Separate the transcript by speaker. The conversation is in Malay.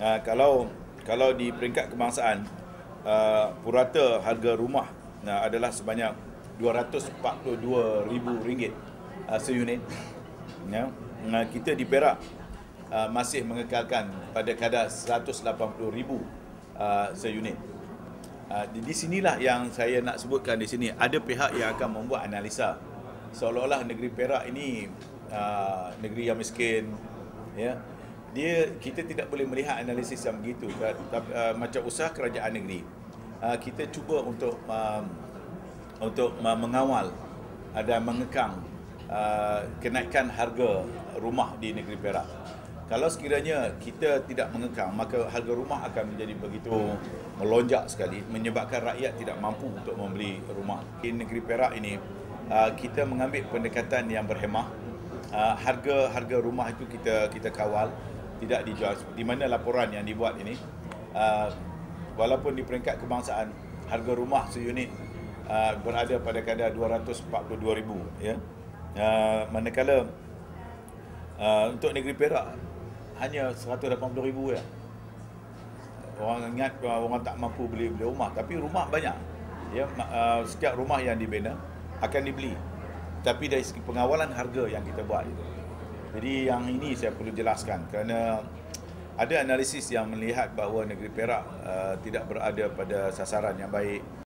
Speaker 1: Kalau di peringkat kebangsaan, purata harga rumah adalah sebanyak RM242,000 seunit. Ya. Kita di Perak masih mengekalkan pada kadar RM180,000 seunit. Di sinilah yang saya nak sebutkan di sini, ada pihak yang akan membuat analisa seolah-olah negeri Perak ini negeri yang miskin, ya. Kita tidak boleh melihat analisis yang begitu. Macam usaha kerajaan negeri, kita cuba untuk mengawal dan mengekang kenaikan harga rumah di negeri Perak. Kalau sekiranya kita tidak mengekang, maka harga rumah akan menjadi begitu melonjak sekali, menyebabkan rakyat tidak mampu untuk membeli rumah. Di negeri Perak ini, kita mengambil pendekatan yang berhemah. Harga rumah itu kita kawal, tidak dijual. Di mana laporan yang dibuat ini, walaupun di peringkat kebangsaan harga rumah seunit berada pada kadar RM242,000, ya. Manakala untuk negeri Perak hanya RM180,000 ya. Orang ingat orang tak mampu beli rumah, tapi rumah banyak. Ya, setiap rumah yang dibina akan dibeli. Tapi dari segi pengawalan harga yang kita buat itu. Jadi yang ini saya perlu jelaskan kerana ada analisis yang melihat bahawa negeri Perak tidak berada pada sasaran yang baik.